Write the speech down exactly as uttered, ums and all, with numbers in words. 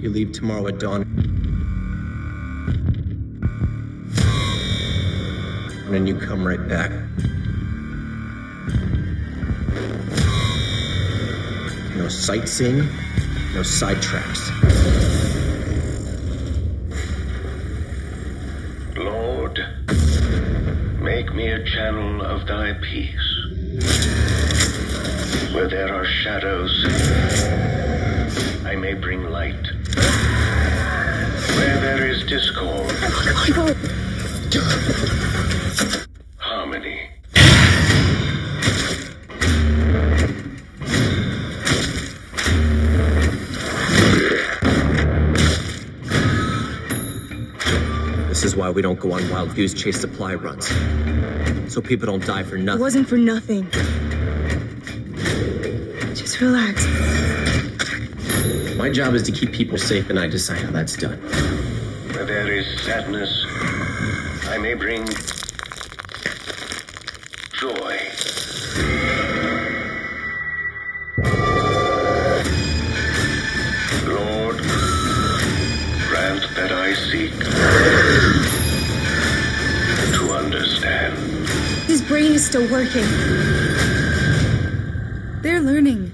You leave tomorrow at dawn. And then you come right back. No sightseeing, no sidetracks. Lord, make me a channel of thy peace. Where there are shadows, I may bring light. Where there is discord, harmony. This is why we don't go on wild goose chase supply runs. So people don't die for nothing. It wasn't for nothing. Just relax. My job is to keep people safe, and I decide how that's done. Where there is sadness, I may bring joy. Lord, grant that I seek to understand. His brain is still working. They're learning.